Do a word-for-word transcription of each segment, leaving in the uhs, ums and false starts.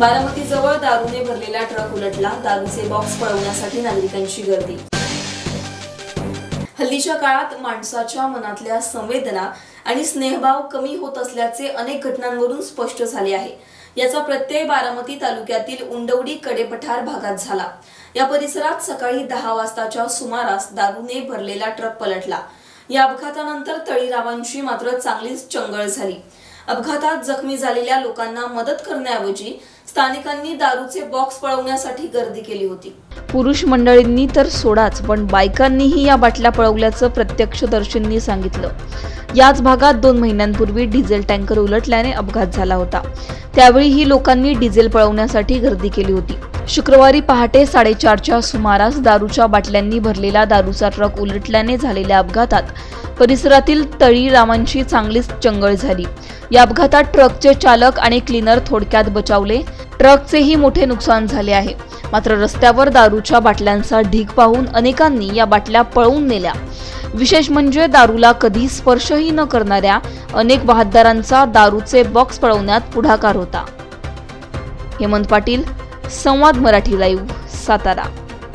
बारामतीजवळ दारूने भरलेला ट्रक उलटला, दारूचे बॉक्स पळवण्यासाठी नागरिकांची गर्दी। हल्लीच्या काळात माणसाच्या मनातल्या संवेदना आणि स्नेहभाव कमी होत असल्याचे अनेक घटनांवरून स्पष्ट झाले आहे। याचा प्रत्यय बारामती तालुक्यातील उंडवडी कडेपठार भागात झाला। या परिसरात सकाळी दहा वाजताच्या सुमारास दारूने भरलेला ट्रक पलटला। या अपघातानंतर तळीरावांची मात्र चांगलीच चंगळ झाली। अपघातात जखमी झालेल्या लोकांना मदत करण्याऐवजी स्थानिकांनी दारूचे बॉक्स पळवण्यासाठी गर्दी केली होती। पुरुष मंडळींनी तर सोडाच, पण बायकांनीही या बाटल्या पळवल्याचं प्रत्यक्षदर्शींनी सांगितलं। याच भागात दोन महिन्यांपूर्वी डिझेल टँकर उलटल्याने अपघात झाला होता। त्यावेळीही लोकांनी डिझेल पळवण्यासाठी गर्दी केली होती। शुक्रवारी पहाटे साडेचारच्या सुमारास दारूच्या बाटल्यांनी भरलेला दारूचा ट्रक उलटल्याने झालेल्या अपघातात परिसरातील तळीरावांची चांगलीच चंगळ झाली। या अपघातात ट्रकचे चालक आणि क्लीनर थोडक्यात बचावले। ट्रकचेही मोठे नुकसान झाले आहे। मात्र रस्त्यावर दारूच्या बाटल्यांचा ढीग पाहून अनेकांनी या बाटल्या पळवून नेल्या। विशेष म्हणजे दारूला कधी स्पर्शही न करणाऱ्या अनेक वाहतदारांचा दारूचे बॉक्स पळवण्यात पुढाकार होता। हेमंत पाटील, संवाद मराठी लाईव्ह, सातारा।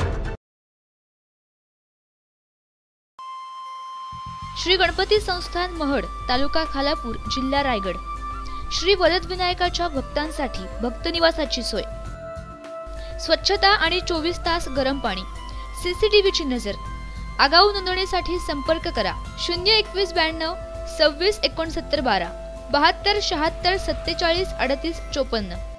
श्री गणपती संस्थान महड, तालुका खालापूर, जिल्हा रायगड। श्री वरदविनायकाच्या भक्तांसाठी भक्त निवासाची सोय, स्वच्छता आणि चोवीस तास गरम पाणी, सीसीटीव्हीची नजर। आगाऊ नोंदणीसाठी संपर्क करा शून्य एकवीस ब्याण्णव सव्वीस एकोणसत्तर बारा बहात्तर शहात्तर सत्तेचाळीस अडतीस चोपन्न।